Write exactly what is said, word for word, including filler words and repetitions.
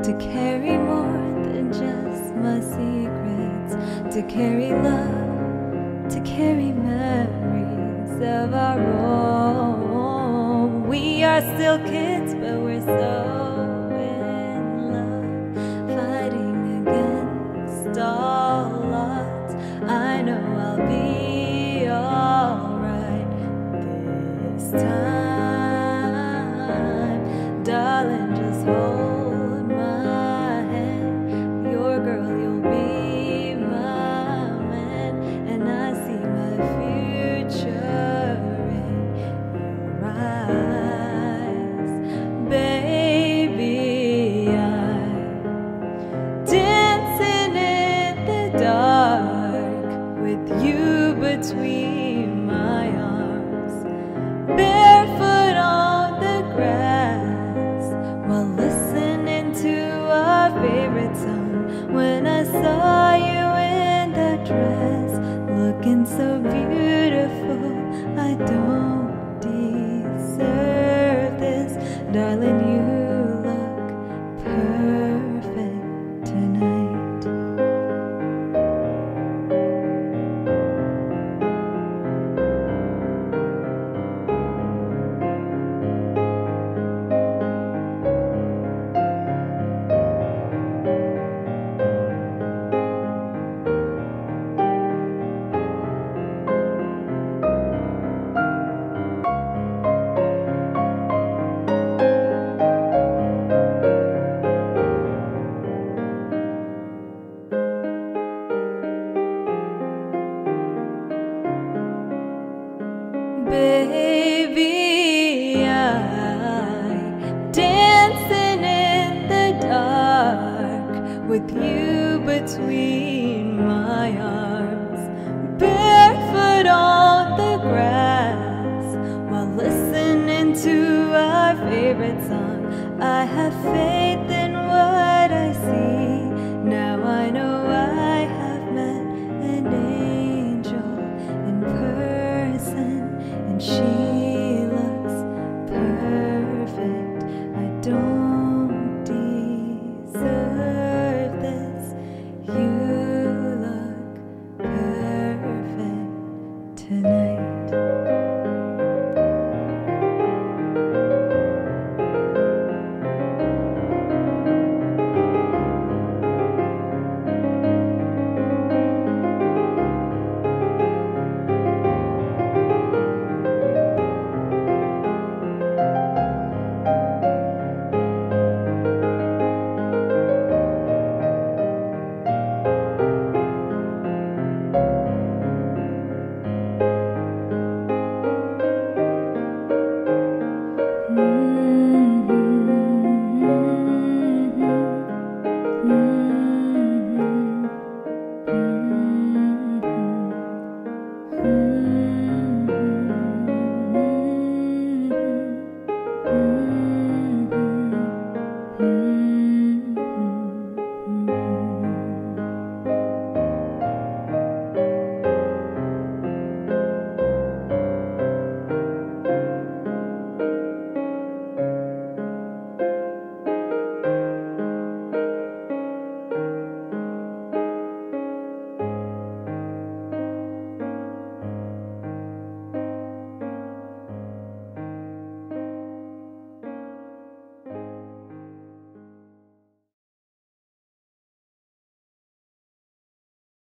to carry more than just my secrets, to carry love, to carry memories of our own. We are still kids, but we're so in love, fighting against all odds. I know I'll be alright this time, darling, just hold my hand. Your girl, you'll be my man, and I see my future in your eyes. Baby, I'm dancing in the dark with you between my arms, barefoot on the grass, while listening to our favorite song. When I saw you in that dress, looking so beautiful, I don't deserve this. Darling, you look perfect tonight. Baby, I'm dancing in the dark with you between my arms, barefoot on the grass, while listening to our favorite song. I have faith